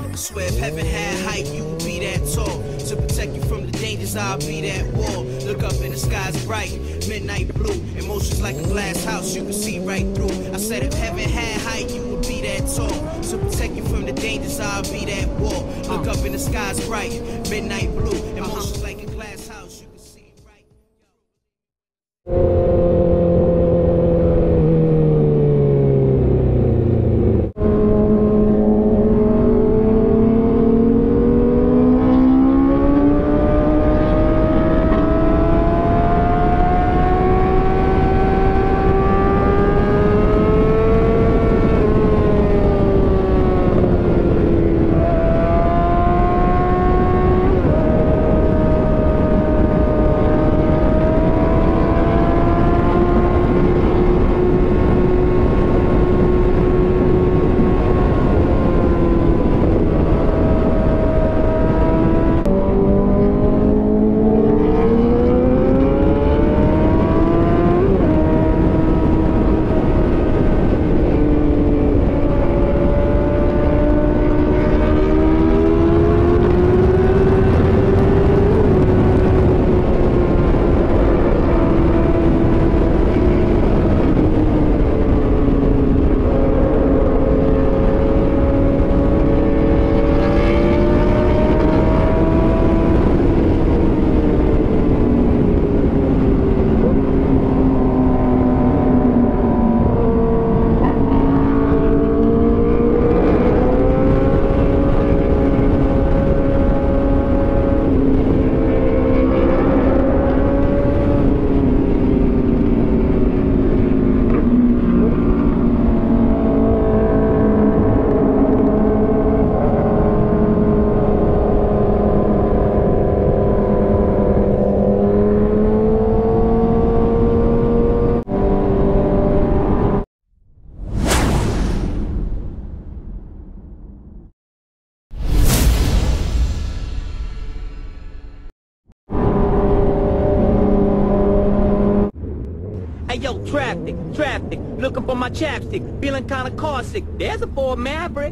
I swear if heaven had height, you would be that tall. To protect you from the dangers, I'll be that wall. Look up and the sky's bright, midnight blue. Emotions like a glass house, you can see right through. I said if heaven had height, you would be that tall. To protect you from the dangers, I'll be that wall. Look up and the sky's bright, midnight blue. Emotions like a glass house, you can see right through. Hey yo, traffic, looking for my chapstick, feeling kinda car sick. There's a Ford Maverick.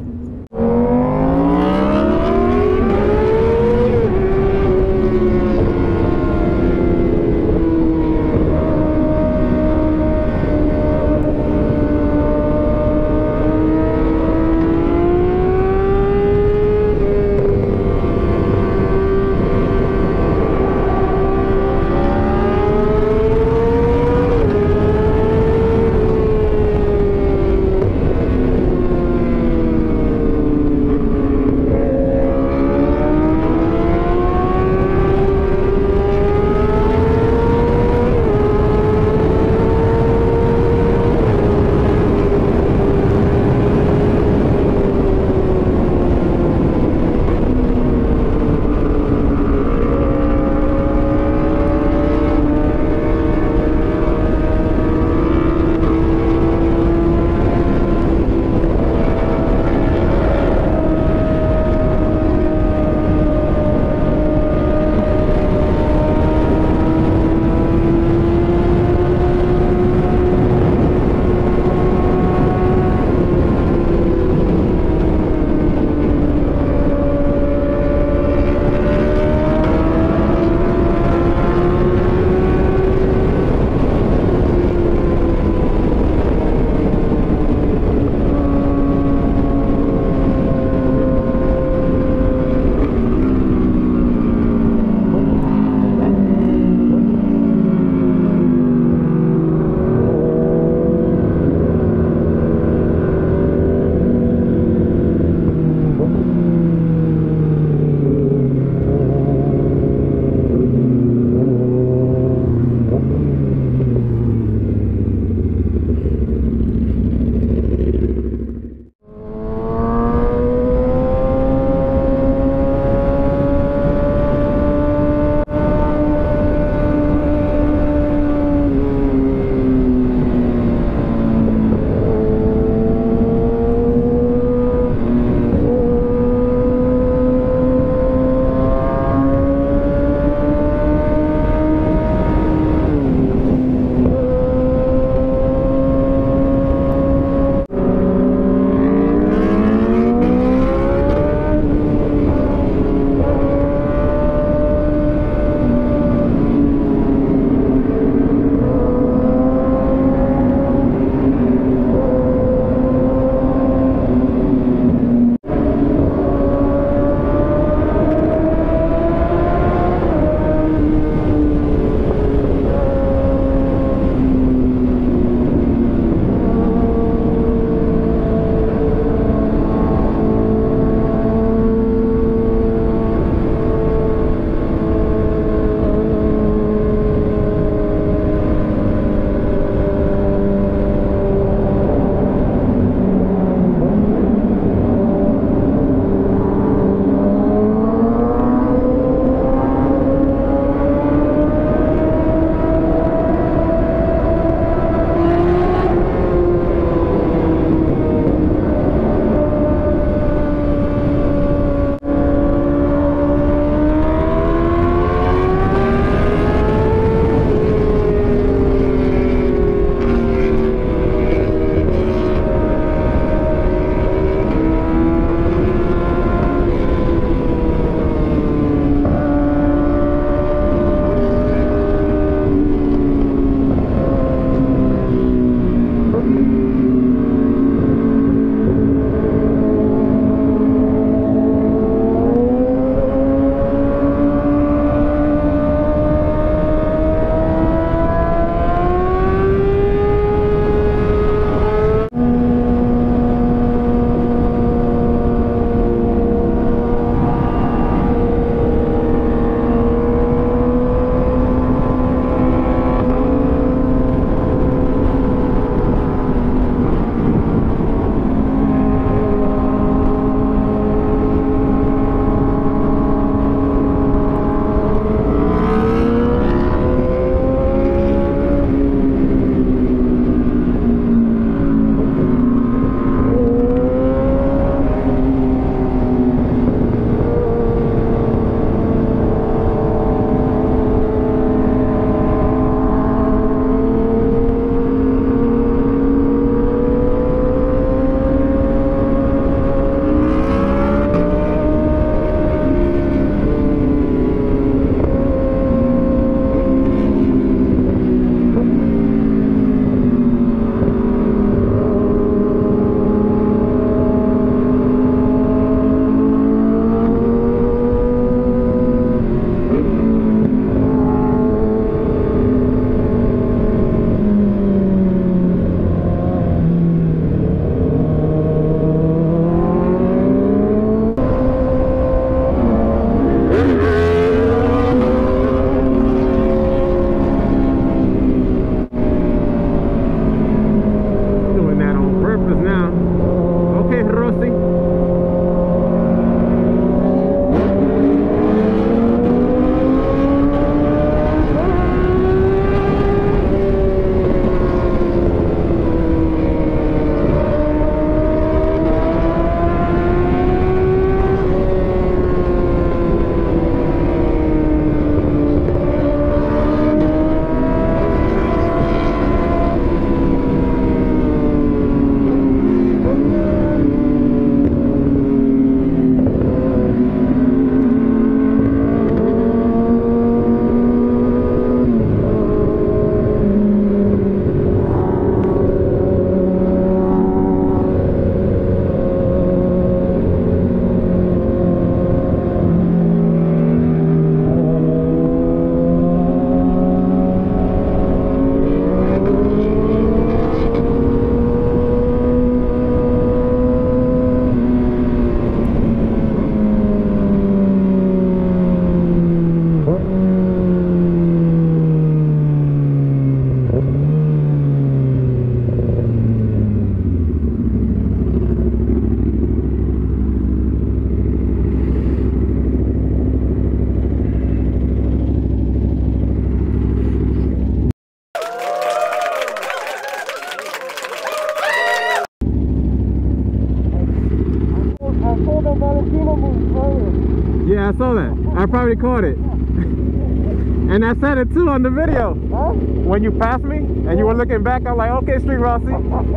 Valentino moved further. Yeah, I saw that. I probably caught it. And I said it too on the video. Huh? When you passed me and you were looking back, I'm like, okay, Street Rossi.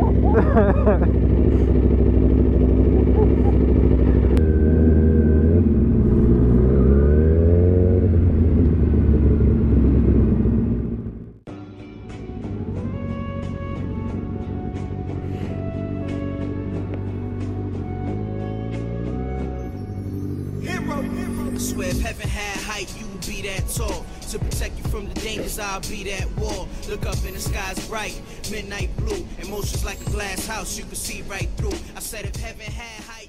I swear if heaven had height, you would be that tall. To protect you from the dangers, I'll be that wall. Look up and the sky's bright, midnight blue. Emotions like a glass house, you can see right through. I said if heaven had height.